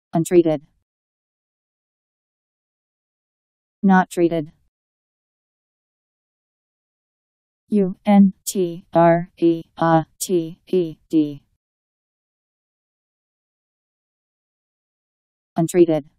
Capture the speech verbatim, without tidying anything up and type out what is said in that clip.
Untreated. Not treated. U N T R E A T E D. Untreated.